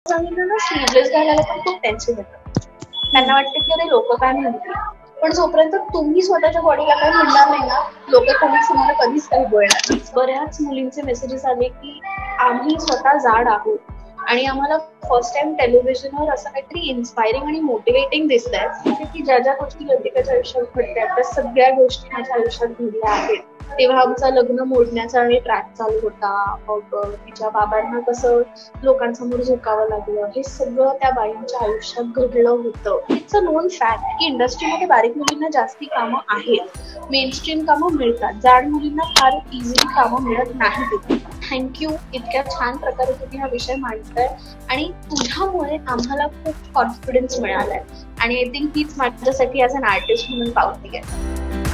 सांगितलं ना, स्लीवलेस घालायला पण खूप टेन्शन येतं. त्यांना वाटतं की अरे लोक काय म्हणतील, पण जोपर्यंत तुम्ही स्वतःच्या बॉडीला काही म्हणणार नाही ना, लोक कोणीच तुम्हाला कधीच काही बोलणार. बऱ्याच मुलींचे मेसेजेस आले की आम्ही स्वतः जाड आहोत आणि आम्हाला फर्स्ट टाइम टेलिव्हिजनवर असं काहीतरी इन्स्पायरिंग आणि मोटिवेटिंग दिसतंय की ज्या ज्या गोष्टी लतिकाच्या आयुष्यात घडतात त्या सगळ्या गोष्टी माझ्या आयुष्यात घडल्या आहेत. तेव्हा आमचं लग्न मोडण्याचा आणि ट्रॅक चालू होता. मग तिच्या बाबांना कसं लोकांसमोर झुकावं लागलं, हे सगळं त्या बाईंच्या आयुष्यात घडलं होतं. इट्स अ नोन फॅक्ट की इंडस्ट्रीमध्ये बारीक मुलींना जास्ती कामं आहेत, मेनस्ट्रीम कामं मिळतात, जाड मुलींना फार इझिली कामं मिळत नाहीत. थँक्यू, इतक्या छान प्रकारे तुम्ही हा विषय मांडताय आणि तुझ्यामुळे आम्हाला खूप कॉन्फिडन्स मिळालाय आणि आय थिंक हीच माझ्यासाठी ॲज अन आर्टिस्ट म्हणून पावती आहे.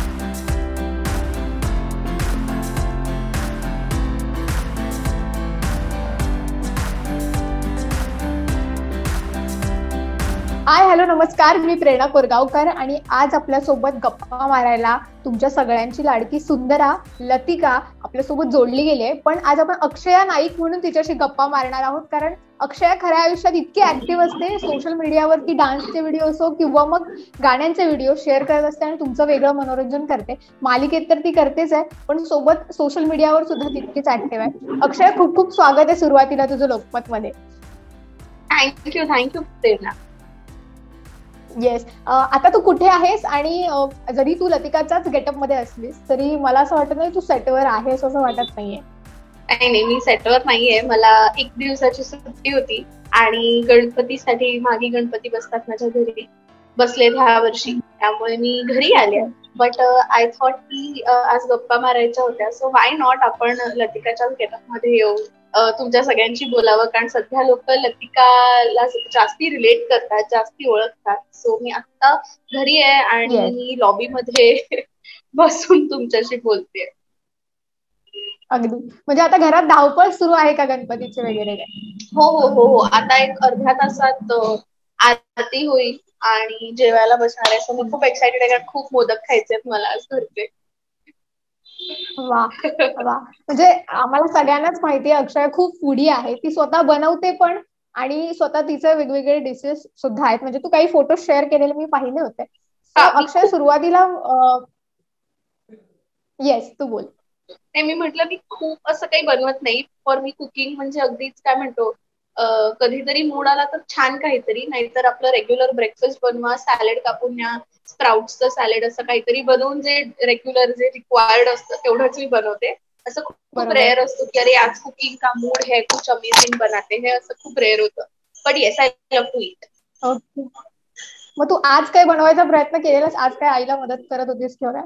हाय, हॅलो, नमस्कार. मी प्रेरणा कोरगावकर आणि आज आपल्यासोबत गप्पा मारायला तुमच्या सगळ्यांची लाडकी सुंदरा लतिका आपल्यासोबत जोडली गेली आहे. पण आज आपण अक्षया नाईक म्हणून तिच्याशी गप्पा मारणार आहोत, कारण अक्षया खऱ्या आयुष्यात इतकी ऍक्टिव्ह असते. सोशल मीडियावरती डान्सचे व्हिडिओ असो किंवा मग गाण्यांचे व्हिडिओ शेअर करत असते आणि तुमचं वेगळं मनोरंजन करते. मालिकेत तर ती करतेच आहे, पण सोबत सोशल मीडियावर सुद्धा तितकीच ऍक्टिव्ह आहे. अक्षया, खूप खूप स्वागत आहे सुरुवातीला तुझं लोकमत मध्ये. थँक्यू प्रेरणा. येस. आता तू कुठे आहेस? आणि जरी तू लतिकाच्याच गेटअप मध्ये असलीस तरी मला असं वाटत नाही तू सेटवर आहेस असं वाटत नाहीये. नाही, मी सेटवर नाहीये. मला 1 दिवसाची सुट्टी होती आणि गणपतीसाठी मागे गणपती बसतात माझ्या घरी, बसले ह्या वर्षी, त्यामुळे मी घरी आले. बट आय थॉट की आज गप्पा मारायच्या होत्या, सो वाय नॉट आपण लतिकाच्या गेटअप मध्ये येऊ, तुमच्या सगळ्यांशी बोलावं, कारण सध्या लोक लतिकाला जास्ती रिलेट करतात, जास्ती ओळखतात. सो मी आता घरी आहे आणि लॉबी मध्ये बसून तुमच्याशी बोलते. अगदी, म्हणजे आता घरात धावपळ सुरू आहे का गणपतीचे वगैरे? हो हो हो हो, आता एक अर्ध्या तासात आरती होईल आणि जेवायला बसणार आहे. सो मी खूप एक्साइटेड आहे, कारण खूप मोदक खायचे मला आज घरचे. वा वा, म्हणजे आम्हाला सगळ्यांनाच माहिती आहे अक्षय खूप फूडी आहे. ती स्वतः बनवते पण आणि स्वतः तिचे वेगवेगळे डिशेस सुद्धा आहेत. म्हणजे तू काही फोटो शेअर केलेले मी पाहिले होते. अक्षय, सुरुवातीला येस, तू बोल. मी म्हटलं मी खूप असं काही बनवत नाही. फॉर मी कुकिंग म्हणजे अगदीच काय म्हणतो, कधीतरी मूड आला तर छान काहीतरी, नाहीतर आपलं रेग्युलर ब्रेकफास्ट बनवा, सॅलेड कापून या, स्प्राउट्सचं सॅलेड असं काहीतरी बनवून जे रेग्युलर जे रिक्वायर्ड असतं तेवढंच मी बनवते. असं खूप रेअर असतो की अरे आज कुकिंग का मूड है, कुछ अमेझिंग बनाते, हे असं खूप रेअर होतं. But yes, I love to eat. Okay, मग तू आज काय बनवायचा प्रयत्न केलेलास? आज काय आईला मदत करत होतीस किंवा?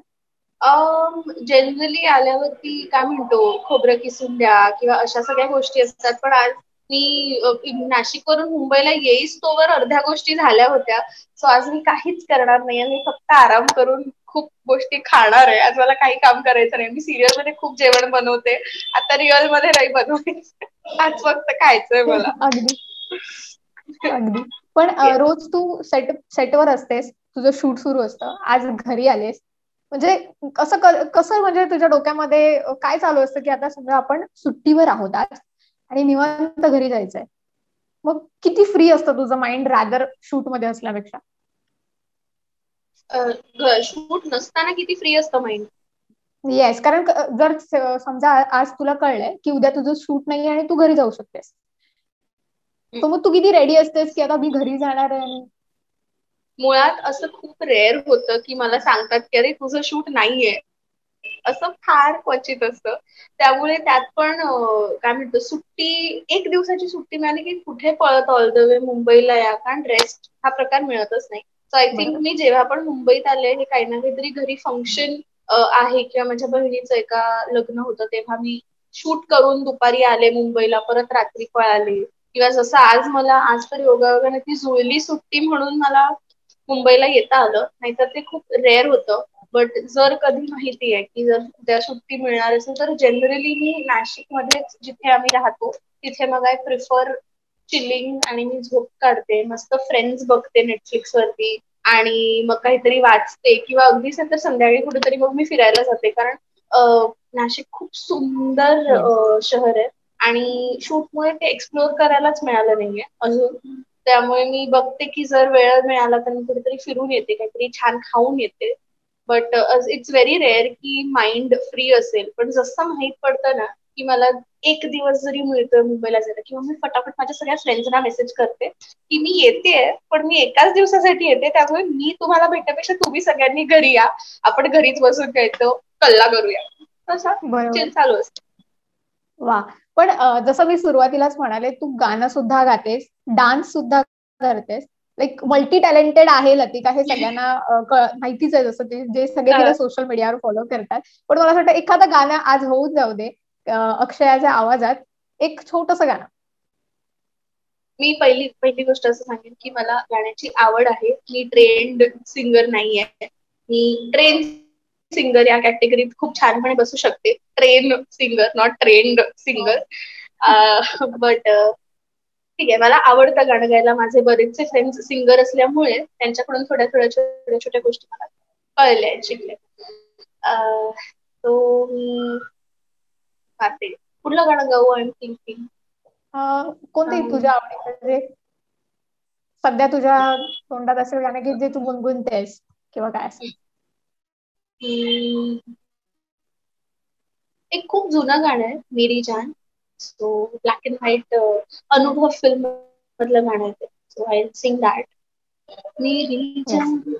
जनरली आल्यावरती काय म्हणतो, खोबरं किसून द्या किंवा अशा सगळ्या गोष्टी असतात. पण आज मी नाशिकवरून मुंबईला येईस तोवर अर्ध्या गोष्टी झाल्या होत्या. सो आज मी काहीच करणार नाही, मी फक्त आराम करून खूप गोष्टी खाणार आहे. आज मला काही काम करायचं नाही. मी सिरियल मध्ये खूप जेवण बनवते, आता रिअल मध्ये नाही बनवायचं, आज फक्त खायचंय मला. अगदी अगदी. पण रोज तू सेटवर असतेस, तुझं शूट सुरू असतं, आज घरी आलेस, म्हणजे कसं म्हणजे तुझ्या डोक्यामध्ये काय चालू असतं की आता सगळं आपण सुट्टीवर आहोत आज आणि निवांत घरी जायचंय? मग किती फ्री असतं तुझं माइंड रादर शूट मध्ये असल्यापेक्षा? शूट नसताना किती फ्री असतं माइंड? येस, कारण जर समजा आज तुला कळलंय की उद्या तुझं शूट नाही आणि तू घरी जाऊ शकतेस, तर मग तू किती रेडी असतेस की आता मी घरी जाणार आहे? मुळात असं खूप रेअर होतं की मला सांगतात की अरे तुझं शूट नाहीये, असं फार क्वचित असतं. त्यामुळे त्यात पण काय म्हणतो, सुट्टी 1 दिवसाची सुट्टी मिळाली की कुठे पळत ऑल द वे मुंबईला या, कारण रेस्ट हा प्रकार मिळतच नाही. सो आय थिंक मी जेव्हा पण मुंबईत आले, हे काही ना काहीतरी घरी फंक्शन आहे किंवा माझ्या बहिणीचं एका लग्न होतं तेव्हा मी शूट करून दुपारी आले मुंबईला, परत रात्री पळाले. किंवा जसं आज तर योगायोगाने ती जुळली सुट्टी म्हणून मला मुंबईला येता आलं, नाहीतर ते खूप रेअर होतं. बट जर कधी माहिती आहे की जर उद्या सुट्टी मिळणार असेल तर जनरली मी नाशिकमध्येच जिथे आम्ही राहतो तिथे मग आय प्रिफर चिलिंग आणि मी झोप काढते, मस्त फ्रेंड्स बघते नेटफ्लिक्स वरती आणि मग काहीतरी वाचते किंवा अगदीच तर संध्याकाळी कुठेतरी मग मी फिरायला जाते. कारण नाशिक खूप सुंदर शहर आहे आणि शूटमुळे ते एक्सप्लोअर करायलाच मिळालं नाहीये अजून. त्यामुळे मी बघते की जर वेळ मिळाला तर मी कुठेतरी फिरून येते, काहीतरी छान खाऊन येते. बट इट्स व्हेरी रेअर की माइंड फ्री असेल. पण जसं माहित पडतं ना की मला एक दिवस जरी मिळतोय मुंबईला जायला, किंवा मी फटाफट माझ्या सगळ्या फ्रेंड्सना मेसेज करते की मी येतेय, पण मी एकाच दिवसासाठी येते, त्यामुळे मी तुम्हाला भेटण्यापेक्षा तुम्ही सगळ्यांनी घरी या, आपण घरीच बसून खायचो, कल्ला करूया, तसा चिल बरोबर. चालू असते. वा. पण जसं मी सुरुवातीलाच म्हणाले, तू गाणं सुद्धा गातेस, डान्स सुद्धा करतेस, लाईक मल्टी टॅलेंटेड आहे लतिका, हे सगळ्यांना माहितीच आहे, जसं ते जे सगळे तिला सोशल मीडियावर फॉलो करतात. पण मला असं वाटतं एखादं गाणं आज होऊन जाऊ दे, अक्षयाच्या आवाजात एक छोटस गाणं. मी पहिली पहिली गोष्ट असं सांगेन की मला गाण्याची आवड आहे. मी ट्रेंड सिंगर नाहीये. मी ट्रेन सिंगर या कॅटेगरीत खूप छानपणे बसू शकते. Train singer, not trained singer. But ठीक आहे, मला आवडतं गाणं गायला. माझे बरेचसे फ्रेंड्स सिंगर असल्यामुळे त्यांच्याकडून थोड्या थोड्या छोट्या छोट्या गोष्टी मला कळल्या, शिकल्या. तो मी गाते. कुठलं गाणं गाऊ? I am thinking. कोणते तुझ्या आवडीचं, म्हणजे सध्या तुझ्या तोंडात असेल गाणं की जे तू गुणगुणतेस किंवा काय असेल. एक खूप जुनं गाणं आहे, मेरी जान. So black and white Anubhav film मधलं गाणं आहे ते. So I sing that. मेरी येस. जान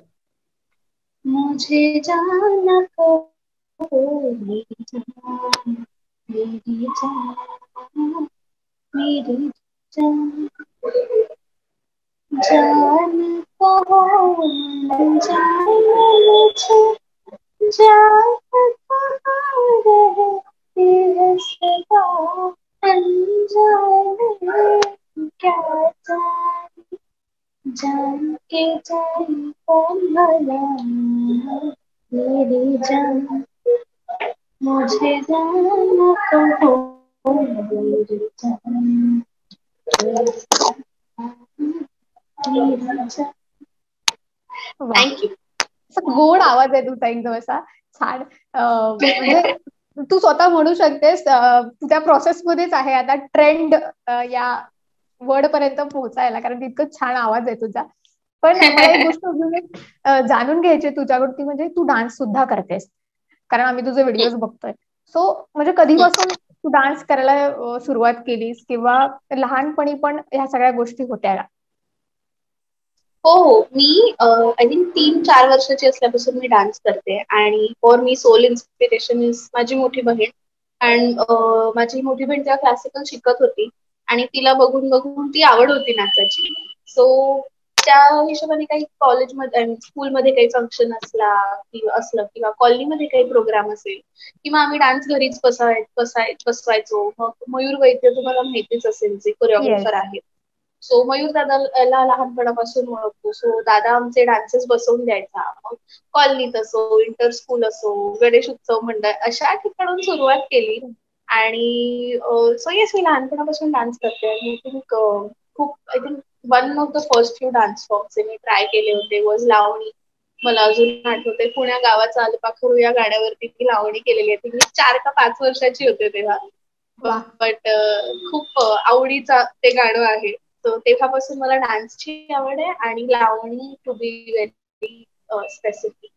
मुझे जाना को, मेरी जान, मेरी जान, मेरी जान, जान को जान मुझे, जान कहाँ रहती है सदा, अनजान में क्या जान, जान के जान कौन भला, मेरी जान मुझे जाना कहो, मेरी जान, मेरी जान. वा. थँक्यू. असा गोड आवाज आहे तुझा एकदम असा छान. म्हणजे तू स्वतः म्हणू शकतेस, तू त्या प्रोसेसमध्येच आहे आता ट्रेंड या वर्ड पर्यंत पोहोचायला, कारण इतकं छान आवाज आहे तुझा. पण मला एक गोष्ट अजून एक जाणून घ्यायची आहे तुझ्याकडून, ती म्हणजे तू डान्स सुद्धा करतेस, कारण आम्ही तुझे व्हिडिओज बघतोय. सो म्हणजे कधीपासून तू डान्स करायला सुरुवात केलीस, किंवा लहानपणी पण ह्या सगळ्या गोष्टी होत्या का? हो हो, मी आय थिंक 3-4 वर्षाची असल्यापासून मी डान्स करते. आणि for me sole inspiration is माझी मोठी बहीण. अँड माझी मोठी बहीण तेव्हा क्लासिकल शिकत होती आणि तिला बघून बघून ती आवड होती नाचाची. सो त्या हिशोबाने काही कॉलेजमध्ये स्कूलमध्ये काही फंक्शन असलं किंवा कॉलनीमध्ये काही प्रोग्राम असेल, किंवा आम्ही डान्स घरीच बसवायचो. मग मयूर वैद्य तुम्हाला माहितीच असेल, जे येस. कोरिओग्राफर आहेत. सो मयूर दादाला लहानपणापासून ओळखतो. सो दादा आमचे डान्सेस बसवून द्यायचा. मग कॉलनीत असो, इंटर स्कूल असो, गणेश उत्सव मंडळ, अशा ठिकाणून सुरुवात केली. आणि सो येस, मी लहानपणापासून डान्स करते. आणि आय थिंक खूप I think one of the first few dance forms मी ट्राय केले होते वॉज लावणी. मला अजून आठवते, पुण्या गावाचा अल्पाखरू या गाण्यावरती मी लावणी केलेली आहे. मी 4 का 5 वर्षाची होते तेव्हा. वा. बट खूप आवडीचा ते गाणं आहे. सो तेव्हापासून मला डान्सची आवड आहे, आणि lavani to be very specific.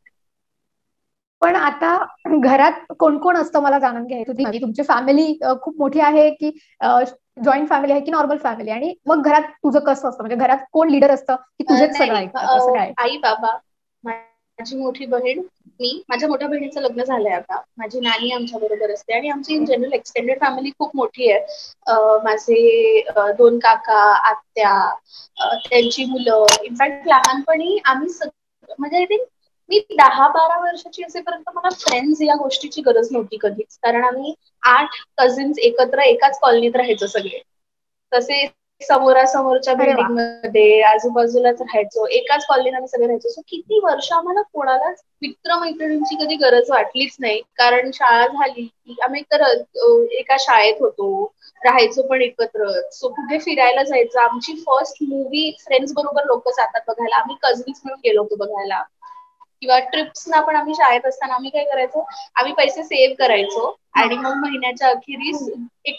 पण आता घरात कोण कोण असतं मला जाणून घ्यायचं होती. म्हणजे तुमची फॅमिली खूप मोठी आहे की जॉईंट फॅमिली आहे की नॉर्मल फॅमिली, आणि मग घरात तुझं कसं असतं, म्हणजे घरात कोण लीडर असतं की तुझेच सगळं नाही, ऐकतात, असं काय? आई बाबा, माझी मोठी बहीण, मी. माझ्या मोठ्या बहिणीचं लग्न झालंय आता. माझी नानी आमच्या बरोबर असते, आणि आमची इन जनरल एक्सटेंडेड फॅमिली खूप मोठी आहे. माझे 2 काका, आत्या, त्यांची मुलं. इनफॅक्ट लहानपणी आम्ही म्हणजे आय थिंक मी 10-12 वर्षाची असेपर्यंत मला फ्रेंड्स या गोष्टीची गरज नव्हती कधीच, कारण आम्ही 8 कझिन्स एकत्र एकाच कॉलनीत राहायचो सगळे. तसे समोरासमोरच्या अरे वा. बिल्डिंग मध्ये आजूबाजूलाच राहायचो, एकाच कॉलनीत आम्ही सगळे राहायचो. सो किती वर्ष आम्हाला कोणालाच मित्रमैत्रिणींची कधी गरज वाटलीच नाही, कारण शाळा झाली की आम्ही तर एका शाळेत होतो, राहायचो पण एकत्र. सो कुठे फिरायला जायचं, आमची फर्स्ट मूवी फ्रेंड्स बरोबर लोक जातात बघायला, आम्ही कझिन्स मिळून गेलो होतो बघायला. किंवा ट्रिप्सना पण आम्ही शाळेत असताना आम्ही काय करायचो, आम्ही पैसे सेव्ह करायचो, आणि मग महिन्याच्या अखेरीस एक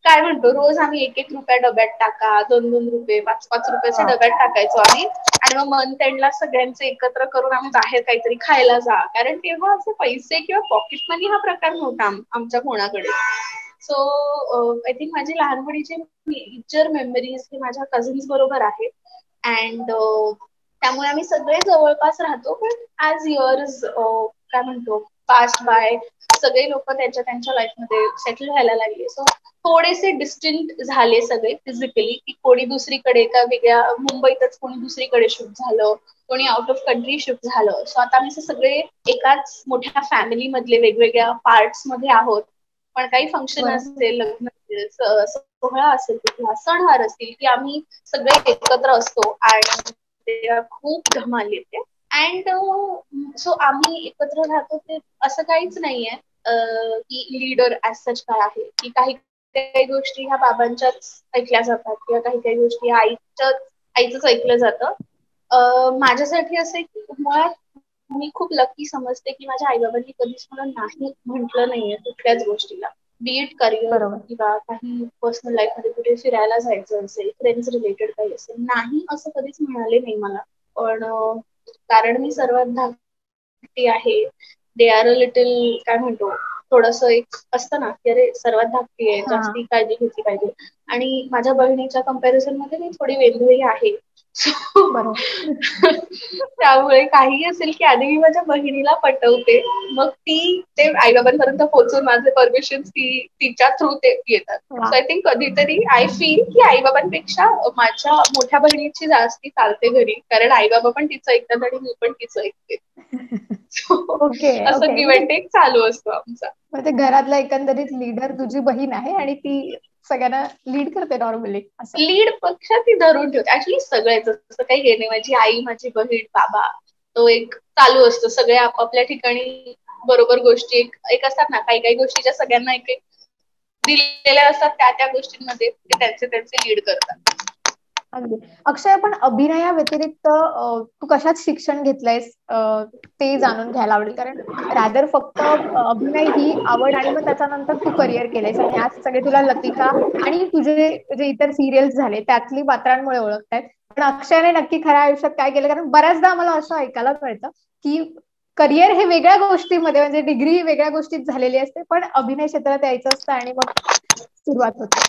काय म्हणतो, रोज आम्ही 1-1 रुपया डब्यात टाका, 2-2 रुपये, 5-5 रुपयाच्या डब्यात टाकायचो आम्ही. आणि मग मंथ एंडला सगळ्यांचे एकत्र करून आम्ही बाहेर काहीतरी खायला जा, कारण तेव्हा असे पैसे किंवा पॉकेट मनी हा प्रकार नव्हता आमच्या कोणाकडे. सो आय थिंक माझी लहानपणीची मेजर मेमरीज हे माझ्या कझिन्स बरोबर आहे. अँड त्यामुळे आम्ही सगळे जवळपास राहतो. पण ऍज इयर्स काय म्हणतो पास्ट बाय, सगळे लोक त्यांच्या त्यांच्या लाईफमध्ये सेटल व्हायला लागले. सो थोडेसे डिस्टंट झाले सगळे फिजिकली, की कोणी दुसरीकडे का वेगळ्या मुंबईतच, कोणी दुसरीकडे शिफ्ट झालं, कोणी आउट ऑफ कंट्री शिफ्ट झालं. सो आता आम्ही सगळे एकाच मोठ्या फॅमिली मधले वेगवेगळ्या पार्ट्स मध्ये आहोत. पण काही फंक्शन असेल, लग्न असेल, सोहळा असेल, कुठला सणवार असतील, की आम्ही सगळे एकत्र असतो आणि खूप धमाल येते. अँड सो आम्ही एकत्र राहतो ते असं काहीच नाहीये की लीडर ऍज सच काय आहे, की काही काही गोष्टी ह्या बाबांच्याच ऐकल्या जातात किंवा काही काही गोष्टी आईचंच ऐकलं जातं. माझ्यासाठी असं आहे की मुळात मी खूप लकी समजते की माझ्या आईबाबांनी कधीच मला नाही म्हटलं नाहीये कुठल्याच गोष्टीला. बीएड करिअर किंवा काही पर्सनल लाईफ मध्ये कुठे फिरायला जायचं असेल, फ्रेंड्स रिलेटेड काही असेल, नाही असं कधीच म्हणाले नाही मला. पण कारण मी सर्वात धाकटी आहे, दे आर अ लिटिल काय म्हणतो, थोडस एक असतं ना की अरे सर्वात धाकटी आहे, जास्ती काळजी घेतली पाहिजे. आणि माझ्या बहिणीच्या कंपॅरिझन मध्ये मी थोडी वेगळी आहे. त्यामुळे काही असेल की आधी मी माझ्या बहिणीला पटवते, मग ती ते आईबाबांपर्यंत पोहोचून माझे परमिशन तिच्या थ्रू ते येतात. सो आय थिंक कधीतरी आय फील की आईबाबांपेक्षा माझ्या मोठ्या बहिणीची जास्ती चालते घरी, कारण आईबाबा पण तिचं ऐकतात आणि मी पण तिचं ऐकते. असं गिव्ह अँड टेक चालू असतो आमचा. म्हणजे घरातला एकंदरीत लीडर तुझी बहीण आहे आणि ती सगळ्यांना लीड करते नॉर्मली. लीड पक्ष ती धरून ठेवते. ऍक्च्युली सगळेच असं काही हे नाही, माझी आई, माझी बहीण, बाबा, तो एक चालू असतो. सगळे आपापल्या ठिकाणी बरोबर गोष्टी एक असतात ना, काही काही गोष्टी ज्या सगळ्यांना एक दिलेल्या असतात, त्या गोष्टींमध्ये ते त्यांचे लीड करतात. अगदी. अक्षय, पण अभिनया व्यतिरिक्त तू कशात शिक्षण घेतलंयस ते जाणून घ्यायला आवडेल. कारण रादर फक्त अभिनय ही आवड आणि मग त्याच्यानंतर तू करिअर केलंयस आणि आज सगळे तुला लतिका आणि तुझे जे इतर सिरियल्स झाले त्यातली पात्रांमुळे ओळखतायत. पण अक्षयने नक्की खऱ्या आयुष्यात काय केलं? कारण बऱ्याचदा आम्हाला असं ऐकायला मिळतं की करिअर हे वेगळ्या गोष्टीमध्ये, म्हणजे डिग्री ही वेगळ्या गोष्टीत झालेली असते, पण अभिनय क्षेत्रात यायचं असतं आणि मग सुरुवात होते.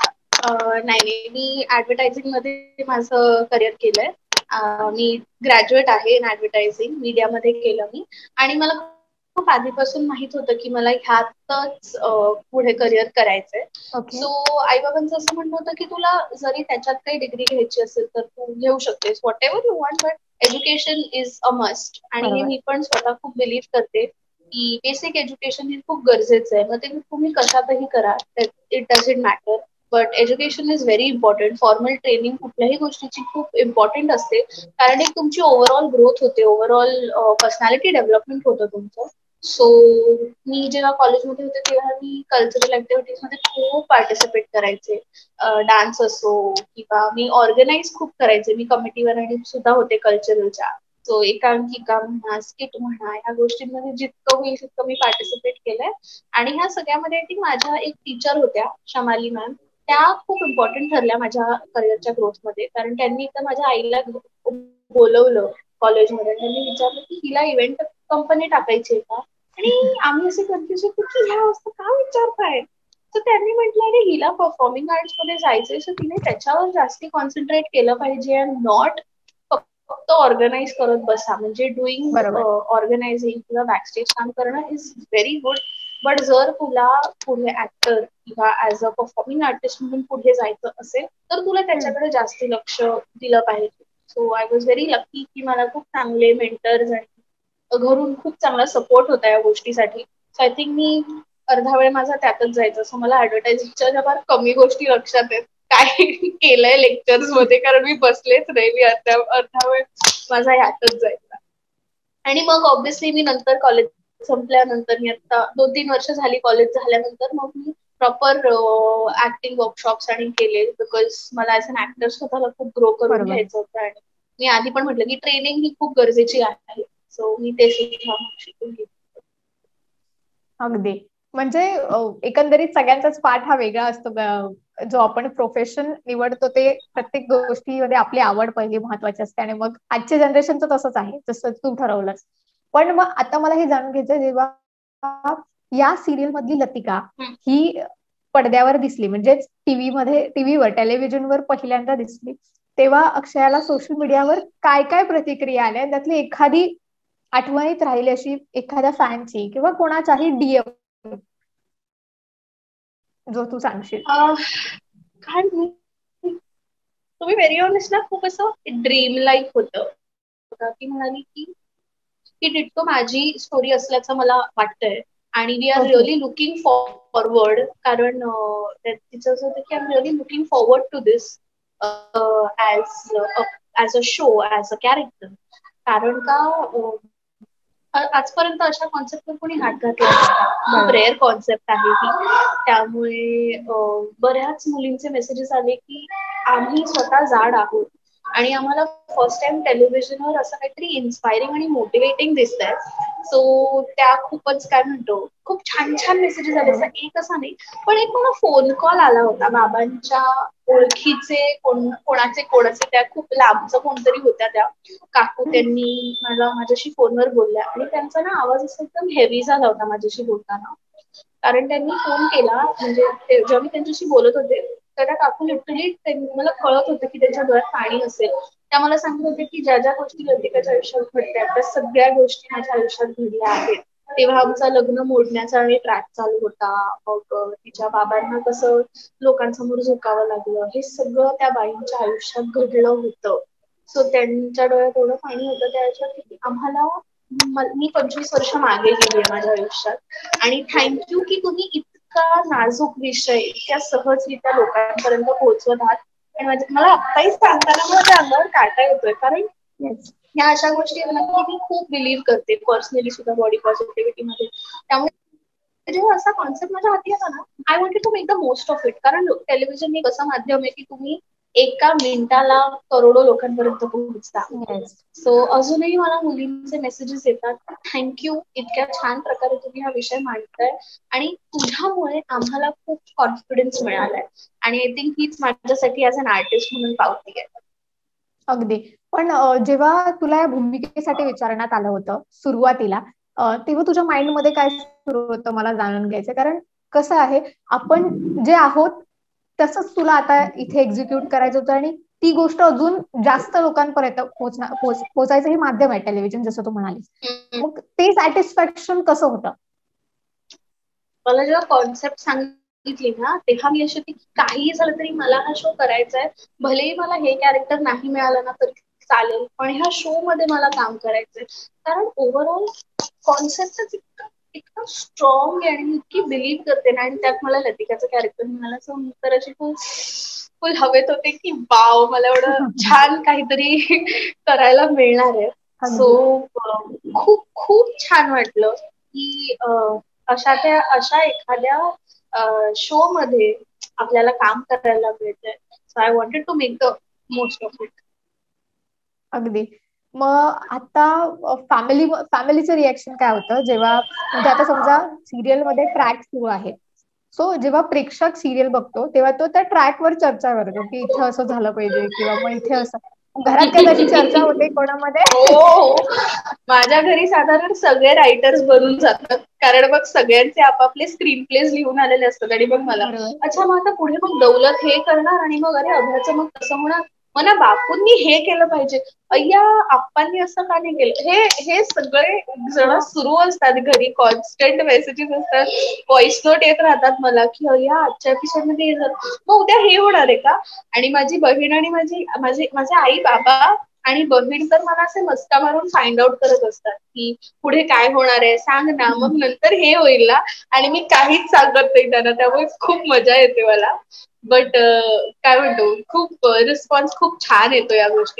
नाही, मी ऍडव्हर्टायझिंग मध्ये माझं करिअर केलंय. मी ग्रॅज्युएट आहे इन ऍडव्हर्टायझिंग, मीडियामध्ये केलं मी. आणि मला खूप आधीपासून माहित होतं की मला ह्यातच पुढे करिअर करायचंय. सो आईबाबांचं असं म्हणणं होतं की तुला जरी त्याच्यात काही डिग्री घ्यायची असेल तर तू घेऊ शकतेस, whatever you want, but education is a must. आणि हे मी पण स्वतः खूप बिलीव्ह करते की बेसिक एज्युकेशन हे खूप गरजेचं आहे. मग ते तुम्ही कशातही करा, it doesn't matter, but education is very important. Formal training कुठल्याही गोष्टीची खूप इम्पॉर्टंट असते, कारण एक तुमची ओव्हरऑल ग्रोथ होते, ओव्हरऑल पर्सनॅलिटी डेव्हलपमेंट होतं तुमचं. सो मी जेव्हा कॉलेजमध्ये होते तेव्हा मी कल्चरल ऍक्टिव्हिटीज मध्ये खूप पार्टिसिपेट करायचे. डान्स असो किंवा मी ऑर्गनाईज खूप करायचे. मी कमिटीवर आणि सुद्धा होते कल्चरलच्या. सो एकांकिका म्हणा, स्किट म्हणा, या गोष्टींमध्ये जितकं होईल तितकं मी पार्टिसिपेट केलंय. आणि ह्या सगळ्यामध्ये ती माझ्या एक टीचर होत्या, शमाली मॅम, त्या खूप इम्पॉर्टंट ठरल्या माझ्या करिअरच्या ग्रोथमध्ये. कारण त्यांनी एकदा माझ्या आईला बोलवलं कॉलेजमध्ये, त्यांनी विचारलं की हिला इव्हेंट कंपनी टाकायची आहे का? आणि आम्ही असे कन्फ्युज होतो की ह्या वस्तू का विचारताय. तर त्यांनी म्हटलं अरे हिला परफॉर्मिंग आर्ट्स मध्ये जायचंय, सो तिने त्याच्यावर जास्ती कॉन्सन्ट्रेट केलं पाहिजे अँड नॉट फक्त ऑर्गनाईज करत बसा. म्हणजे डुईंग ऑर्गनायझिंग किंवा बॅकस्टेज काम करणं इज व्हेरी गुड, बट जर तुला पुढे ऍक्टर किंवा ऍज अ परफॉर्मिंग आर्टिस्ट म्हणून पुढे जायचं असेल तर तुला त्याच्याकडे जास्त लक्ष दिलं पाहिजे. So I was very lucky की मला खूप चांगले मेंटर्स आणि घरून खूप चांगला सपोर्ट होता या गोष्टीसाठी. सो आय थिंक मी अर्धा वेळ माझा त्यातच जायचा. सो मला ऍडव्हर्टायझिंगच्या फार कमी गोष्टी लक्षात आहेत काय केलंय लेक्चर्स मध्ये, कारण मी बसलेच नाही. मी अर्धा वेळ माझा यातच जायचा. आणि मग ऑब्व्हियसली मी नंतर कॉलेज संपल्यानंतर, मी आता 2-3 वर्ष झाली कॉलेज झाल्यानंतर, मग मी प्रॉपर ऍक्टिंग वर्कशॉप्स आणि केले, बिकॉज मला ऍज अन ऍक्टर स्वतःला खूप ग्रो करून घ्यायचं होतं. आणि मी आधी पण म्हटलं की ट्रेनिंग ही खूप गरजेची आहे. सो मी ते सुद्धा शिकून घेतलं. अगदी. म्हणजे एकंदरीत सगळ्यांचाच पाठ हा वेगळा असतो. जो आपण प्रोफेशन निवडतो ते प्रत्येक गोष्टीमध्ये आपली आवड पहिली महत्वाची असते आणि मग आजच्या जनरेशनचं तसंच आहे जसं तू ठरवलंस. पण मग आता मला हे जाणून घ्यायचं, जेव्हा या सिरियल मधली लतिका ही पडद्यावर दिसली, म्हणजे टीव्हीवर टेलिव्हिजनवर पहिल्यांदा दिसली, तेव्हा अक्षयाला सोशल मीडियावर काय काय प्रतिक्रिया आल्या, त्यातली एखादी आठवणीत राहिली अशी एखाद्या फॅनची किंवा कोणाचाही डीएम जो तू सांगशील? काय तुम्ही व्हेरी ऑनेस्ट ना, खूप असं ड्रीम लाईक होतं. ती म्हणाली की ही डिट्टो माझी स्टोरी असल्याचं मला वाटतंय आणि we are really looking forward, कारण तिचं असं होतं की I am really looking forward to this as a show, as a character. कारण का आजपर्यंत अशा कॉन्सेप्टवर कोणी हात घातला नव्हता. खूप रेअर कॉन्सेप्ट आहे ही. त्यामुळे बऱ्याच मुलींचे मेसेजेस आले की आम्ही स्वतः जाड आहोत आणि आम्हाला फर्स्ट टाइम टेलिव्हिजनवर असं काहीतरी इन्स्पायरिंग आणि मोटिवेटिंग दिसत आहे. सो त्या खूपच काय म्हणतो, खूप छान छान मेसेजेस आले. एक असा नाही, पण एक मला फोन कॉल आला होता बाबांच्या ओळखीचे, कोणाचे त्या खूप लांबचं कोणतरी होत्या त्या काकू. त्यांनी माझ्याशी फोनवर बोलल्या आणि त्यांचा ना आवाज असा एकदम हेवी झाला होता माझ्याशी बोलताना. कारण त्यांनी फोन केला, म्हणजे जेव्हा मी त्यांच्याशी बोलत होते तर त्या काकू लिटरली मला कळत होतं की त्यांच्या डोळ्यात पाणी असेल. त्या मला सांगत होते की ज्या ज्या गोष्टी लतिकाच्या आयुष्यात घडल्या त्या सगळ्या गोष्टी माझ्या आयुष्यात घडल्या आहेत. तेव्हा आमचं लग्न मोडण्याचा ट्रॅक चालू होता, मग तिच्या बाबांना कसं लोकांसमोर झुकावं लागलं, हे सगळं त्या बाईंच्या आयुष्यात घडलं होतं. सो त्यांच्या डोळ्यात एवढं पाणी होतं त्या आयुष्यात. आम्हाला मी 25 वर्ष मागे गेली आहे माझ्या आयुष्यात आणि थँक्यू की तुम्ही इतका नाजूक विषय इतक्या सहजरित्या लोकांपर्यंत पोहोचवत आहात. आणि मला आत्ताही सांगताना मला त्या अंगावर काटा येतोय, कारण या अशा गोष्टी मी खूप बिलीव्ह करते पर्सनली सुद्धा बॉडी पॉझिटिव्हिटी मध्ये. त्यामुळे जेव्हा असा कॉन्सेप्ट माझ्या हाती आला ना, I wanted to make the most of it. कारण टेलिव्हिजन एक असं माध्यम आहे की तुम्ही एका मिनिटाला करोडो लोकांपर्यंत पोहोचता. सो अजूनही मला मुलींचे मेसेजेस येतात, थँक्यू इतक्या छान प्रकारे तुम्ही हा विषय मांडताय आणि तुझ्यामुळे आम्हाला खूप कॉन्फिडन्स मिळालाय. आणि आय थिंक हीच माझ्यासाठी ऍज अन आर्टिस्ट म्हणून पावती आहे. अगदी. पण जेव्हा तुला या भूमिकेसाठी विचारण्यात आलं होतं सुरुवातीला, तेव्हा तुझ्या माइंड मध्ये काय सुरू होतं मला जाणून घ्यायचं. कारण कसं आहे, आपण जे आहोत तसंच तुला आता इथे एक्झिक्यूट करायचं होतं आणि ती गोष्ट अजून जास्त लोकांपर्यंत पोहोचायचं हे माध्यम आहे टेलिव्हिजन, जसं तू म्हणालीस. मग ते सॅटिस्फॅक्शन कसं होतं? मला जेव्हा कॉन्सेप्ट सांगितली ना, तेव्हा मी अशी काही झालं तरी मला हा शो करायचा आहे. भलेही मला हे कॅरेक्टर नाही मिळालं ना तरी चालेल, पण ह्या शो मध्ये मला काम करायचंय. कारण ओव्हरऑल कॉन्सेप्टच इतकं स्ट्रॉंग आहे आणि मी इतकी बिलीव्ह करते ना. आणि त्यात मला लतिकाचं कॅरेक्टर मिळालं तर अशी फुल हवेत होते की वाव, मला एवढं छान काहीतरी करायला मिळणार आहे. सो खूप खूप छान वाटलं की अशा एखाद्या शो मध्ये आपल्याला काम करायला मिळतंय. So I wanted to make the most of it. अगदी. मग आता फॅमिलीचं रिएक्शन काय होतं जेव्हा, म्हणजे आता समजा सिरियल मध्ये ट्रॅक सुरू आहे, सो जेव्हा प्रेक्षक सिरियल बघतो तेव्हा तो त्या ट्रॅकवर चर्चा करतो की इथे असं झालं पाहिजे किंवा मग इथे असं. घरात काय तशी चर्चा होते कोणामध्ये? हो, माझ्या घरी साधारण सगळे रायटर्स बनून जातात, कारण मग सगळ्यांचे आपापले स्क्रीन प्लेज लिहून आलेले असतात. आणि मग मला अच्छा मग आता पुढे मग दौलत हे करणार आणि मग अरे अभ्याचं मग कसं होणार, मला बापूंनी हे केलं पाहिजे, अय्या आप्पांनी असं का नाही केलं. हे सगळे जण सुरू असतात घरी, कॉन्स्टंट मेसेजेस असतात, व्हॉइस नोट येत राहतात मला की अय्या आजच्या एपिसोड मध्ये हे झालं, मग उद्या हे होणार आहे का. आणि माझी बहीण आणि माझे आई बाबा आणि बहीण तर मला असे मस्का मारून फाइंड आउट करत असतात की पुढे काय होणार आहे सांग ना, मग नंतर हे होईल ना. आणि मी काहीच सांगत नाही त्यांना, त्यामुळे खूप मजा येते मला. बट काय म्हणतो, खूप रिस्पॉन्स खूप छान येतो या गोष्टी.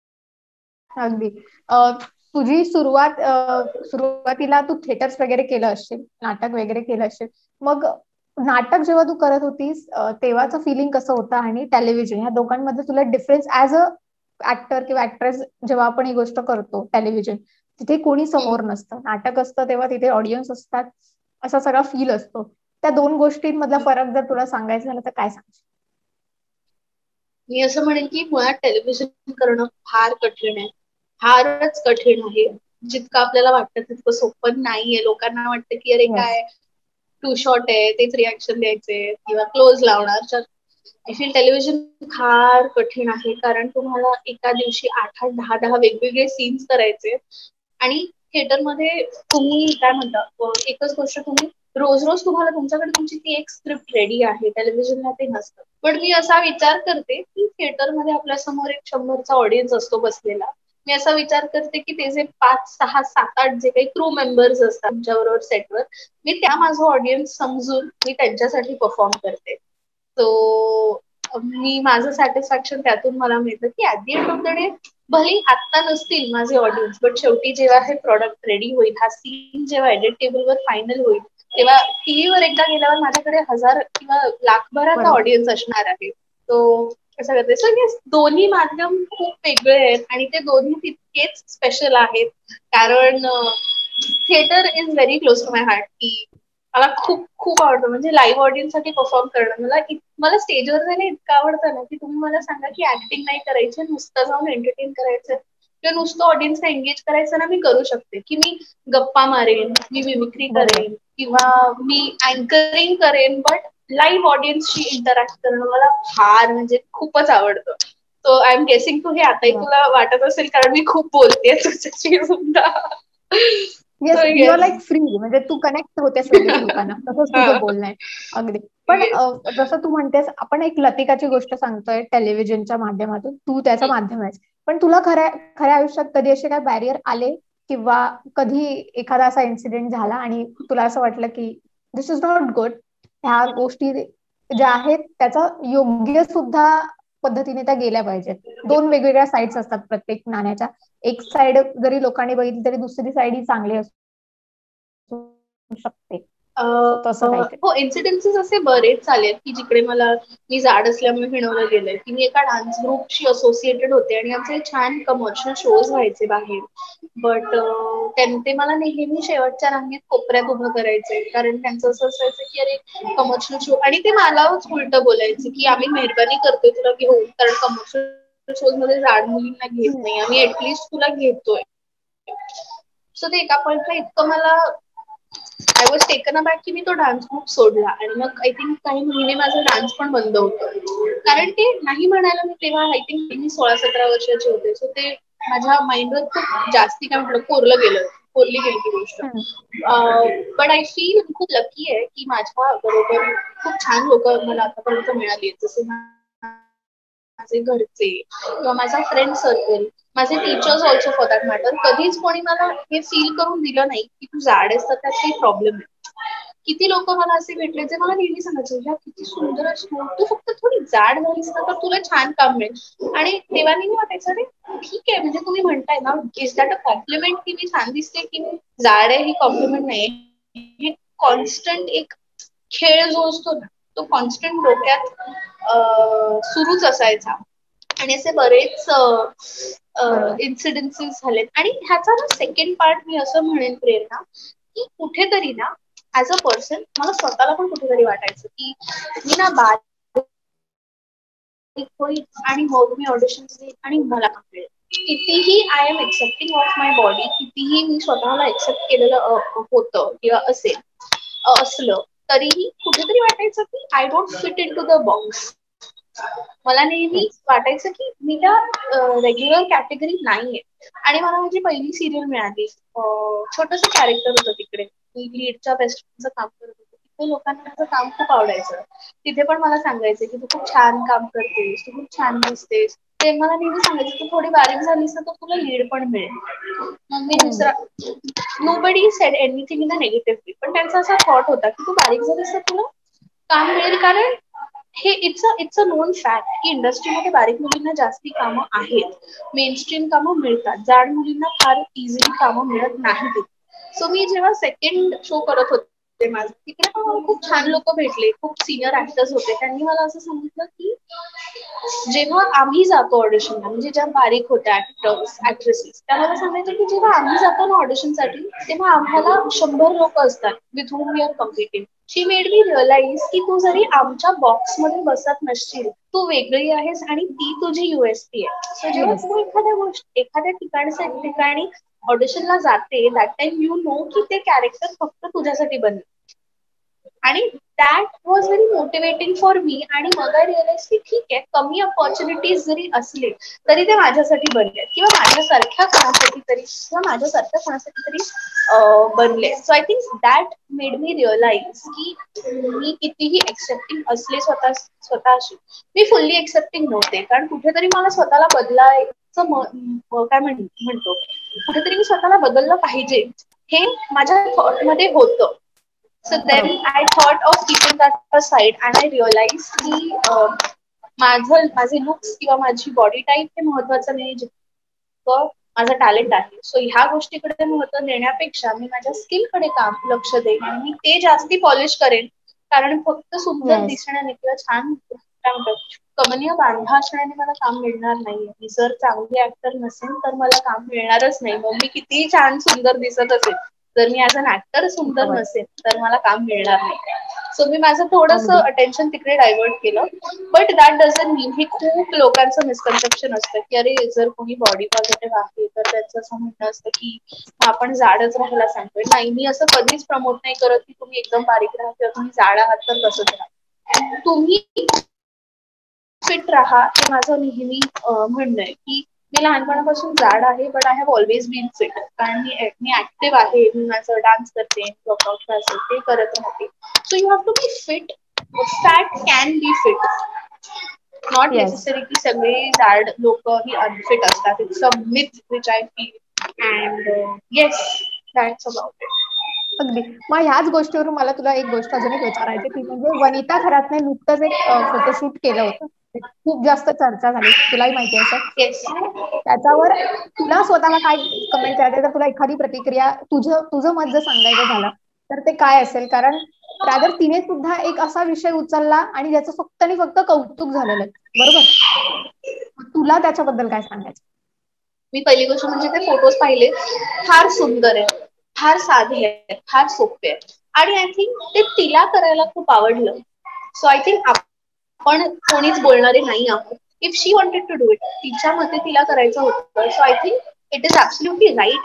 अगदी. तुझी सुरुवातीला तू थिएटर्स वगैरे केलं असशील, नाटक वगैरे केलं असशील. मग नाटक जेव्हा तू करत होतीस तेव्हाचं फिलिंग कसं होतं आणि टेलिव्हिजन, ह्या दोघांमध्ये तुला डिफरन्स ऍज अ ऍक्टर किंवा ऍक्ट्रेस, जेव्हा आपण ही गोष्ट करतो टेलिव्हिजन तिथे कोणी समोर नसतं, नाटक असतं तेव्हा तिथे ऑडियन्स असतात, असा सगळा फील असतो. त्या दोन गोष्टींमधला फरक जर तुला सांगायचं झालं तर काय सांगशील? मी असं म्हणेन की मुळात टेलिव्हिजन करणं फार कठीण आहे, फारच कठीण आहे. जितकं आपल्याला वाटतं तितकं सोपं नाहीये. लोकांना वाटतं की अरे येस. काय टू शॉर्ट आहे, तेच रिॲक्शन द्यायचे किंवा क्लोज लावणार. आय फील टेलिव्हिजन फार कठीण आहे, कारण तुम्हाला एका दिवशी 8-8, 10-10 वेगवेगळे सीन्स करायचे. आणि थिएटरमध्ये तुम्ही काय म्हणता, एकच गोष्ट तुम्ही रोज रोज तुम्हाला तुमच्याकडे तुमची ती एक स्क्रिप्ट रेडी आहे. टेलिव्हिजनला ते नसतं. पण मी असा विचार करते की थिएटरमध्ये आपल्या समोर एक 100चा ऑडियन्स असतो बसलेला. मी असा विचार करते की ते जे 5-6-7-8 जे काही क्रू मेंबर्स असतात तुमच्याबरोबर सेटवर, मी त्या माझं ऑडियन्स समजून मी त्यांच्यासाठी परफॉर्म करते. तो मी माझं सॅटिस्फॅक्शन त्यातून मला मिळतं की at the end of the day भले आत्ता नसतील माझे ऑडियन्स, बट शेवटी जेव्हा हे प्रॉडक्ट रेडी होईल, हा सीन जेव्हा एडिट टेबलवर फायनल होईल, तेव्हा टीव्हीवर एकदा गेल्यावर माझ्याकडे 1000 किंवा लाखभराचा बरोबर. ऑडियन्स असणार आहे. तो कसं करते. सो येस, दोन्ही माध्यम खूप वेगळे आहेत आणि ते दोन्ही तितकेच स्पेशल आहेत. कारण theatre is very close to my heart. की मला खूप खूप आवडतं, म्हणजे लाईव्ह ऑडियन्स साठी परफॉर्म करणं. मला स्टेजवर जायला इतकं आवडतं ना, की तुम्ही मला सांगा की ऍक्टिंग नाही करायची, नुसतं जाऊन एंटरटेन करायचं किंवा नुसतं ऑडियन्सला एंगेज करायचं ना, मी करू शकते. की मी गप्पा मारेन, मी मिमिक्री बरोबर. करेन किंवा मी अँकरिंग करेन, बट लाईव्ह ऑडियन्सशी इंटरॅक्ट करणं मला फार म्हणजे खूपच आवडतं. सो आय एम गेसिंग तू हे आताही वा. तुला वाटत असेल, कारण मी खूप बोलतेय तुझ्याशी सुद्धा. Yes, so you are yes. Like free, म्हणजे तू कनेक्ट होतेस लगेच लोकांना. तसंच तुझं बोलणं आहे. अगदी. पण जसं तू म्हणतेस, आपण एक लतिकाची गोष्ट सांगतोय टेलिव्हिजनच्या माध्यमातून, तू त्याचं माध्यम आहेस. पण तुला खऱ्या खऱ्या आयुष्यात कधी असे काय बॅरियर आले, किंवा कधी एखादा असा इन्सिडेंट झाला आणि तुला असं वाटलं की दिस इज नॉट गुड, ह्या गोष्टी ज्या आहेत त्याचा योग्य सुद्धा पद्धतीने त्या गेल्या पाहिजेत. दोन वेगवेगळ्या साईड्स असतात प्रत्येक नाण्याच्या. एक साइड जरी लोकांनी बघितली तरी दुसरी साइड ही चांगली असू शकते. सो तसं काहीतरी. हो, इन्सिडेन्सेस असे बरेच झालेत की जिकडे मी जाड असल्यामुळे हिणवलं गेलंय. की मी एका डान्स ग्रुपशी असोसिएटेड होते आणि आमचे छान कमर्शियल शोज व्हायचे बाहेर. बट ते मला नेहमी शेवटच्या रांगेत कोपऱ्यात उभं करायचे, कारण त्यांचं असं असायचं की अरे कमर्शियल शो, आणि ते मलाच उलट बोलायचे की आम्ही मेहरबानी करतोय तुला घेऊन, कारण कमर्शियल शोज मध्ये जाड मुलींना घेत नाही, आम्ही ऍटलिस्ट तुला घेतोय. सो ते एका पॉइंटला इतकं मला आय वॉज टेकन अबॅक की मी तो डान्स ग्रुप सोडला. आणि मग आय थिंक काही महिने माझा डान्स पण बंद होतं, कारण ते नाही म्हणायला मी तेव्हा आय थिंक मी 16-17 वर्षाचे होते. सो ते माझ्या माइंडवर खूप जास्ती काय म्हटलं कोरली गेली ती गोष्ट. हम्म. पण आय फील खूप लकी आहे की माझ्या बरोबर खूप छान लोक मला आतापर्यंत मिळाली, जसे माझे घरचे किंवा माझा फ्रेंड सर्कल, माझे teachers also for that matter. कधीच कोणी मला हे फील करून दिलं नाही की तू जाड आहेस तर त्यात काही प्रॉब्लेम आहे. किती लोक मला असे भेटले जे मला नेहमी सांगायचे, या किती सुंदर आहेस तू फक्त थोडी जाड झालीस ना तर तुला छान काम मिळेल. आणि तेव्हा नेहमी वाटायचं रे ठीक आहे, म्हणजे तुम्ही म्हणताय ना, इज दॅट अ कॉम्प्लिमेंट की मी छान दिसते, की मी जाड आहे ही कॉम्प्लिमेंट नाही. हे कॉन्स्टंट एक खेळ जो असतो ना, तो कॉन्स्टंट डोक्यात सुरूच असायचा. आणि असे बरेच बरोबर. इन्सिडेन्सेस झालेत. आणि ह्याचा ना सेकंड पार्ट मी असं म्हणेन प्रेरणा, की कुठेतरी ना ऍज अ पर्सन मला स्वतःला पण कुठेतरी वाटायचं की मी ना होईल आणि मग मी ऑडिशन देईन आणि मला मिळेल. कितीही I am accepting of my body, कितीही मी स्वतःला एक्सेप्ट केलेलं होतं किंवा असलं, तरीही कुठेतरी वाटायचं की I don't fit in to the box. मला नेहमी येस. वाटायचं की मी त्या रेग्युलर कॅटेगरी नाहीये. आणि मला माझी पहिली सिरियल मिळाली, छोटस कॅरेक्टर होतं तिकडे, मी लीडच्या बेस्ट फ्रेंडचं काम करत होते. तिथे लोकांना माझं काम खूप आवडायचं. तिथे पण मला सांगायचे की तू खूप छान काम करतेस, तू खूप छान दिसतेस. ते मला नेहमी सांगायचं तू थोडी बारीक झालीस तर तुला लीड पण मिळेल. मग मी हम्म. दुसरा, nobody said anything in the negative, पण त्यांचा असा थॉट होता की तू बारीक झालीस तर तुला काम मिळेल. कारण हे इट्स अ नोन फॅक्ट की इंडस्ट्रीमध्ये बारीक मुलींना जास्ती कामं आहेत, मेनस्ट्रीम कामं मिळतात, जाड मुलींना फार इझिली कामं मिळत नाहीत. सो मी जेव्हा सेकंड शो करत होते माझं तिकडे पण मला खूप छान लोक भेटले, खूप सिनियर ऍक्टर्स होते. त्यांनी मला असं सांगितलं की जेव्हा आम्ही जातो ऑडिशनला, म्हणजे ज्या बारीक होत्या ऍक्टर्स ऍक्ट्रेसेस, त्या मला सांगायचं की जेव्हा आम्ही जातो ना ऑडिशनसाठी, तेव्हा आम्हाला 100 लोक असतात with whom we are competing. She made me realise की तू जरी आमच्या बॉक्समध्ये बसत नसशील, तू वेगळी आहेस आणि ती तुझी युएसपी आहे. सो जेव्हा येस. तू एखाद्या ठिकाणी ऑडिशनला जाते, दॅट टाइम यू नो की ते कॅरेक्टर फक्त तुझ्यासाठी बनले. आणि that was very motivating for me. आणि मग आय रिअलाइज की ठीक आहे, कमी अपॉर्च्युनिटीज जरी असले तरी ते माझ्यासाठी बनले, किंवा माझ्यासारख्या कोणासाठी तरी बनले. So I think that made me realise की मी कितीही एक्सेप्टिंग असले स्वतःशी, मी फुल्ली एक्सेप्टिंग नव्हते. कारण कुठेतरी मला स्वतःला बदलायचं काय म्हणतो, कुठेतरी मी स्वतःला बदललं पाहिजे हे माझ्या थॉट मध्ये होतं. So then I thought of keeping that aside and I realized की माझे लुक्स किंवा माझी बॉडी टाईप हे महत्वाचं नाही, जितकं माझं टॅलेंट आहे. सो ह्या गोष्टीकडे महत्व देण्यापेक्षा मी माझ्या स्किलकडे लक्ष देईन आणि मी ते जास्ती पॉलिश करेन. कारण फक्त सुंदर येस. दिसण्याने किंवा छान काय म्हणतात कमनीय बांधा असण्याने मला काम मिळणार नाहीये. मी जर चांगली ऍक्टर नसेल तर मला काम मिळणारच नाही. मग मी कितीही छान सुंदर दिसत असेल, जर मी ऍज अन ऍक्टर सुंदर बरोबर. नसेल तर मला काम मिळणार नाही. सो मी माझं थोडंसं अगदी अटेन्शन तिकडे डायव्हर्ट केलं. बट दॅट डझंट मीन, हे खूप लोकांचं मिसकन्सेप्शन असतं की अरे जर कोणी बॉडी पॉझिटिव्ह आहे तर त्याचं असं म्हणणं असतं की आपण जाडच राहायला सांगतोय. नाही, मी असं कधीच प्रमोट नाही करत की तुम्ही एकदम बारीक राहा किंवा तुम्ही जाड आहात तर तसंच राहा. तुम्ही फिट राहा हे माझं नेहमी म्हणणं आहे. की मी लहानपणापासून जाड आहे, but I have always been fit. कारण मी ऍक्टिव्ह आहे, मी माझं डान्स करते, वर्कआउट असेल ते करत राहते. So you have to be fit. Fat can be fit, not yes. Necessary की सगळे जाड लोक ही अनफिट असतात. It's a myth which I feel. And yes, that's about it. अगदी. मग ह्याच गोष्टीवरून मला तुला एक गोष्ट अजून एक विचारायची, ती म्हणजे वनिता खरातने नुकतंच एक फोटोशूट केलं होतं. ते खूप जास्त चर्चा झाली, तुलाही माहिती असेल. येस. त्याच्यावर तुला स्वतःला काय कमेंट करायचं, तर तुला एखादी प्रतिक्रिया, तुझं मत जर सांगायचं झालं तर ते काय असेल? कारण रादर तिने सुद्धा एक असा विषय उचलला आणि ज्याचं फक्त आणि फक्त कौतुक झालेलं आहे, बरोबर? मग तुला त्याच्याबद्दल काय सांगायचं? मी पहिली गोष्ट म्हणजे ते फोटोज पाहिले, फार सुंदर आहे, फार साधे आहे, फार सोपे आहे. आणि आय थिंक ते तिला करायला खूप आवडलं. सो आय थिंक आपण कोणीच बोलणारे नाही आहोत. If she wanted to do it, तिच्या मते तिला करायचं होतं. So I think it is absolutely right.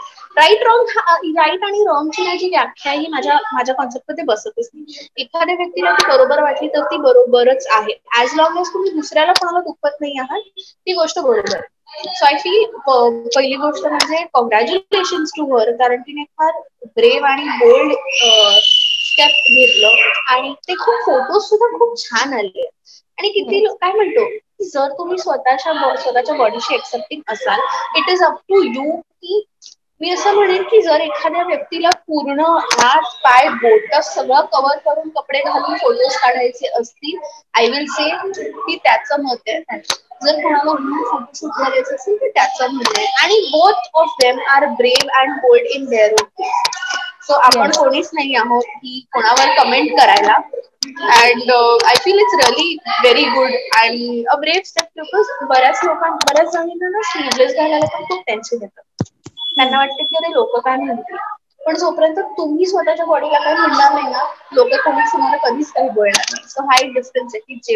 Right आणि रॉंगची जी व्याख्या ही माझ्या कॉन्सेप्टमध्ये बसतच नाही. एखाद्या व्यक्तीला ती बरोबर वाटली तर ती बरोबरच आहे. ऍज लॉंग एज तुम्ही दुसऱ्याला कोणाला दुखवत नाही आहात, ती गोष्ट बरोबर आहे. सो आय फील पहिली गोष्ट म्हणजे कॉंग्रॅच्युलेशन टू हर, कारण तिने फार ब्रेव आणि बोल्ड स्टेप घेतलं आणि ते खूप फोटोज सुद्धा खूप छान आले. आणि किती येस. काय म्हणतो, जर तुम्ही स्वतःच्या बॉडीशी एक्सेप्टिंग असाल, it is up to you. की मी असं म्हणेन की जर एखाद्या व्यक्तीला पूर्ण हात पाय बोट सगळं कव्हर करून कपडे घालून फोटोज काढायचे असतील, आय विल से की त्याचं मत आहे. जर कोणाला फोटोशूट करायचं असेल तर त्याचं मत आहे. आणि both of them are brave and bold in their own way. सो आपण येस. कोणीच नाही आहोत की कोणावर कमेंट करायला. And I feel it's really very good आणि अ ब्रेव स्टेप. बिकॉज बऱ्याच जणींना ना स्लीवलेस घालायला पण खूप टेन्शन येतं. त्यांना वाटतं की अरे लोक काय म्हणतील. पण जोपर्यंत तुम्ही स्वतःच्या बॉडीला काही म्हणणार नाही ना, लोक कोणीच तुम्हाला कधीच काही बोलणार नाही. सो हा एक डिफरन्स आहे की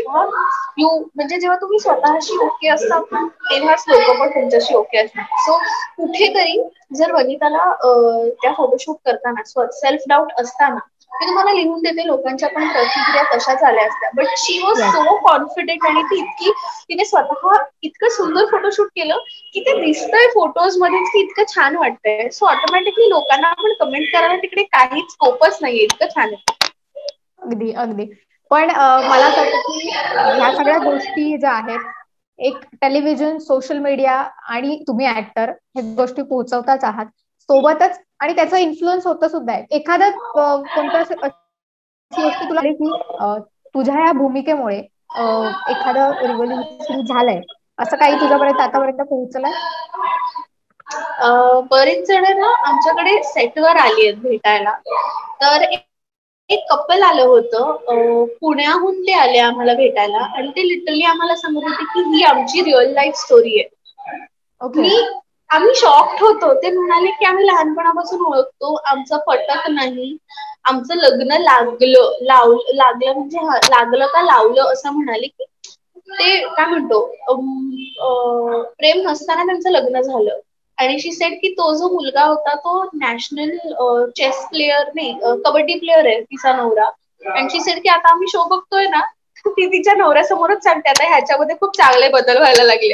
जेव्हा तुम्ही स्वतःशी ओके असतात ना, तेव्हाच लोक पण तुमच्याशी ओके असतात. सो कुठेतरी जर वनिताला त्या फोटोशूट करताना सेल्फ डाऊट असताना, मी तुम्हाला लिहून देते लोकांच्या पण प्रतिक्रिया कशा झाल्या असत्या. But she was yes. So confident आणि तिने स्वतः इतकं सुंदर फोटोशूट केलं की ते दिसतंय फोटोज मध्ये की इतकं छान वाटतंय. सो ऑटोमॅटिकली लोकांना आपण कमेंट करायला तिकडे काहीच स्कोपच नाहीये. इतकं छान आहे. अगदी अगदी. पण मला असं वाटतं की ह्या सगळ्या गोष्टी ज्या आहेत, एक टेलिव्हिजन, सोशल मीडिया आणि तुम्ही ऍक्टर हे गोष्टी पोहोचवताच आहात सोबतच, आणि त्याचा इन्फ्लुएन्स होतं सुद्धा आहे. एखादं कोणतं अशी गोष्ट तुला आली की तुझ्या या भूमिकेमुळे एखादं रिव्होल्युशन झालंय, असं काही तुझ्यापर्यंत आतापर्यंत पोहोचलंय? बरेच जण ना आमच्याकडे सेटवर आली आहेत भेटायला. तर एक कपल आलं होतं, पुण्याहून ते आले आम्हाला भेटायला आणि ते लिटरली आम्हाला सांगत होते की ही आमची रिअल लाईफ स्टोरी आहे. आम्ही शॉक्ड होतो. ते म्हणाले की आम्ही लहानपणापासून ओळखतो, आमचं पटत नाही, आमचं लग्न लागलं म्हणजे लागलं का लावलं असं म्हणाले की ते काय म्हणतो प्रेम नसताना त्यांचं लग्न झालं. आणि शी सेड की तो जो मुलगा होता तो नॅशनल चेस प्लेअर नाही, कबड्डी प्लेअर आहे तिचा नवरा. आणि शी सेड की आता आम्ही शो बघतोय ना, ती तिच्या नवऱ्यासमोरच सांगते आता ह्याच्यामध्ये खूप चांगले बदल व्हायला लागले.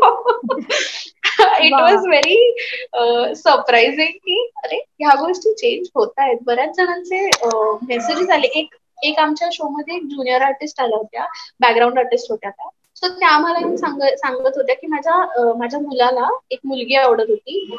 इट वॉज व्हेरी सरप्राइझिंग की अरे ह्या गोष्टी चेंज होत आहेत. बऱ्याच जणांचे मेसेजेस आले. एक आमच्या शो मध्ये एक ज्युनियर आर्टिस्ट आल्या होत्या, बॅकग्राऊंड आर्टिस्ट होत्या त्या. सो त्या आम्हाला येऊन सांगत होत्या की माझ्या मुलाला एक मुलगी आवडत होती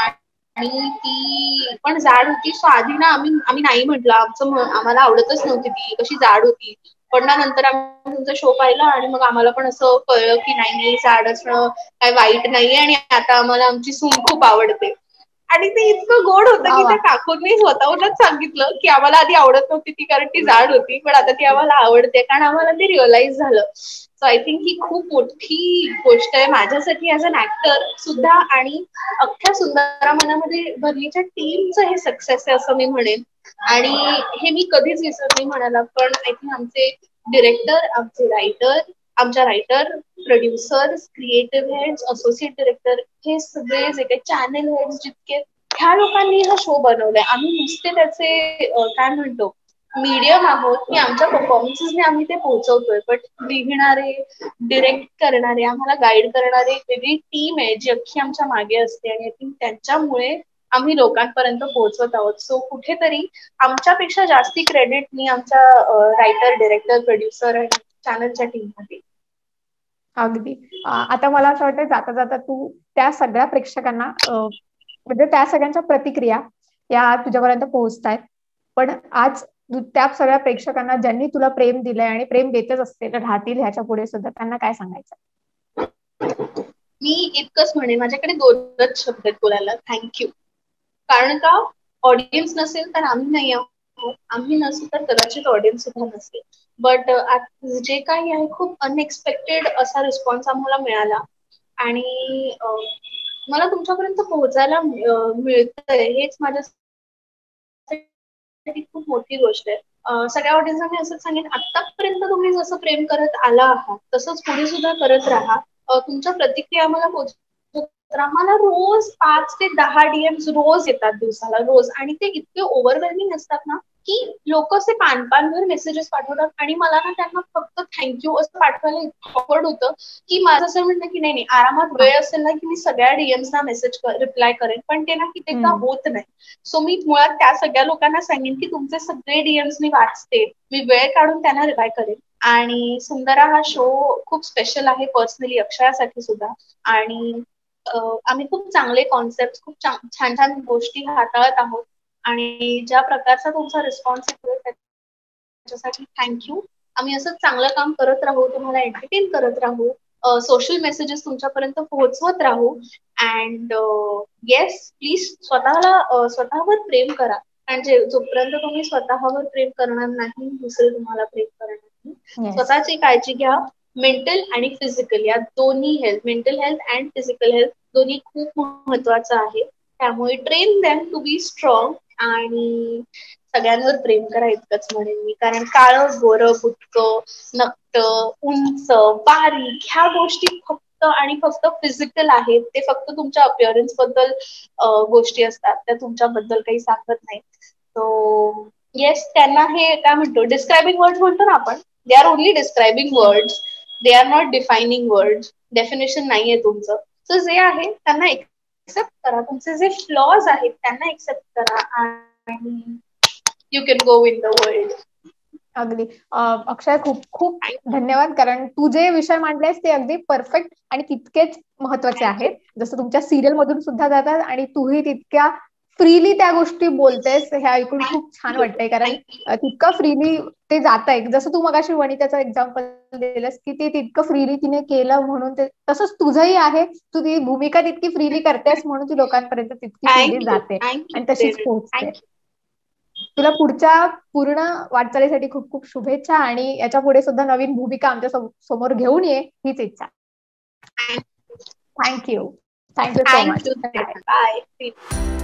आणि ती पण जाड होती. सो आधी ना आम्ही नाही म्हटलं, आम्हाला आवडतच नव्हती ती, कशी जाड होती. पण ना नंतर आम्ही तुमचा शो पाहिला आणि मग आम्हाला पण असं कळलं की नाही जाड असणं काय वाईट नाहीये आणि आता आम्हाला आमची सून खूप आवडते. आणि ते इतकं गोड होतं की त्या काकूंनी स्वतःहूनच सांगितलं की आम्हाला आधी आवडत नव्हती ती कारण ती जाड होती, पण आता ती आम्हाला आवडते कारण आम्हाला ते रिअलाइज झालं. सो आय थिंक ही खूप मोठी गोष्ट आहे माझ्यासाठी ऍज अन ऍक्टर सुद्धा आणि अख्ख्या सुंदरा मनामध्ये भरलीच्या टीमचं हे सक्सेस आहे असं मी म्हणेन. आणि हे मी कधीच विसरत नाही म्हणाला. पण आय थिंक आमचे डिरेक्टर, आमचे writer, producers, creative heads, associate director, हे सगळे जे काही चॅनल हेड्स जितके, ह्या लोकांनी हा शो बनवलाय. आम्ही नुसते त्याचे काय म्हणतो मीडियम आहोत की आमच्या परफॉर्मन्सेसने आम्ही ते पोहोचवतोय. बट लिहिणारे, डिरेक्ट करणारे, आम्हाला गाईड करणारे वेगळी टीम आहे जी अख्खी आमच्या मागे असते आणि आय थिंक त्यांच्यामुळे आम्ही लोकांपर्यंत पोहोचवत आहोत. सो कुठेतरी आमच्यापेक्षा जास्ती क्रेडिट मी आमच्या रायटर, डिरेक्टर, प्रोड्युसर आणि चॅनलच्या टीममध्ये. अगदी. आता मला असं वाटतं जाता जाता तू त्या सगळ्या प्रेक्षकांना म्हणजे त्या सगळ्यांच्या प्रतिक्रिया या तुझ्यापर्यंत पोहोचतायत. पण आज त्या सगळ्या प्रेक्षकांना ज्यांनी तुला प्रेम दिलंय आणि प्रेम देतच असते राहतील ह्याच्या पुढे सुद्धा, त्यांना काय सांगायचं? मी इतकंच म्हणेन, माझ्याकडे 2च शब्द आहेत बोलायला, थँक्यू. कारण का ऑडियन्स नसेल तर आम्ही नाही आहोत, आम्ही नसू तर कदाचित ऑडियन्स सुद्धा नसेल. बट जे काही आहे खूप अनएक्सपेक्टेड असा रिस्पॉन्स आम्हाला मिळाला आणि मला तुमच्यापर्यंत पोहोचायला मिळतंय हेच माझ्यासाठी खूप मोठी गोष्ट आहे. सगळ्या ऑडियन्सना मी असंच सांगेन, आतापर्यंत तुम्ही जसं प्रेम करत आला आहात तसंच पुढे सुद्धा करत राहा. तुमच्या प्रतिक्रिया आम्हाला पोहोचवत राहा. मला रोज 5 ते 10 DMs रोज येतात दिवसाला, रोज. आणि ते इतके ओव्हरवेल्मिंग असतात ना की लोक असे पानभर मेसेजेस पाठवतात आणि मला ना त्यांना फक्त थँक्यू असं पाठवायला इतकं ऑकवर्ड होतं की माझं असं म्हणणं की नाही आरामात वेळ असेल ना की मी सगळ्या DMsना मेसेज रिप्लाय करेन, पण ते ना कित्येकदा होत नाही. सो मी मुळात त्या सगळ्या लोकांना सांगेन की तुमचे सगळे DMs मी वाचते, मी वेळ काढून त्यांना रिप्लाय करेन. आणि सुंदरा हा शो खूप स्पेशल आहे पर्सनली अक्षयासाठी सुद्धा. आणि आम्ही खूप चांगले कॉन्सेप्ट, खूप छान छान गोष्टी हाताळत आहोत आणि ज्या प्रकारचा तुमचा रिस्पॉन्स येतोय त्याच्यासाठी थँक्यू. आम्ही असं चांगलं काम करत राहू, तुम्हाला एंटरटेन करत राहू, सोशल मेसेजेस तुमच्यापर्यंत पोहोचवत राहू. अँड येस, प्लीज स्वतःवर प्रेम करा. म्हणजे जोपर्यंत तुम्ही स्वतःवर प्रेम करणार नाही, दुसरे तुम्हाला प्रेम करणार नाही. स्वतःची काळजी घ्या. मेंटल आणि फिजिकल या दोन्ही health, mental health and physical health दोन्ही खूप महत्वाचं आहे. त्यामुळे train them to be strong आणि सगळ्यांवर प्रेम करा इतकंच म्हणेन मी. कारण काळं, गोरं, बुटकं, नक्ट, उंच, बारीक ह्या गोष्टी फक्त आणि फक्त फिजिकल आहेत. ते फक्त तुमच्या अपिअरन्स बद्दल गोष्टी असतात, त्या तुमच्याबद्दल काही सांगत नाही. सो येस, त्यांना हे काय म्हणतो डिस्क्रायबिंग वर्ड्स म्हणतो ना आपण, they are only describing words, they are not defining words. Definition नाहीये तुमचं. सो जे आहे त्यांना एक्सेप्ट करा, तुमचे जे फ्लॉज आहेत त्यांना एक्सेप्ट करा आणि you can go in the world. अगदी. अक्षय, खूप खूप धन्यवाद. कारण तू जे विषय मांडलेस ते अगदी परफेक्ट आणि तितकेच महत्वाचे आहेत, जसं तुमच्या सिरियल मधून सुद्धा जातात आणि तूही तितक्या फ्रीली त्या गोष्टी बोलतेस. हे ऐकून खूप छान वाटतंय कारण तितकं फ्रीली ते जात आहे. जसं तू मगाशी वनिताचं एक्झाम्पल दिलंस की ते तितकं फ्रीली तिने केलं म्हणून ते, तसंच तुझंही आहे. तू ती भूमिका तितकी फ्रीली करतेस म्हणून ती लोकांपर्यंत तितकी फ्रीली जाते आणि तशीच पोहोचते. तुला पुढच्या पूर्ण वाटचालीसाठी खूप खूप शुभेच्छा आणि याच्या पुढे सुद्धा नवीन भूमिका आमच्या समोर घेऊन ये, हीच इच्छा. Thank you so much. बाय.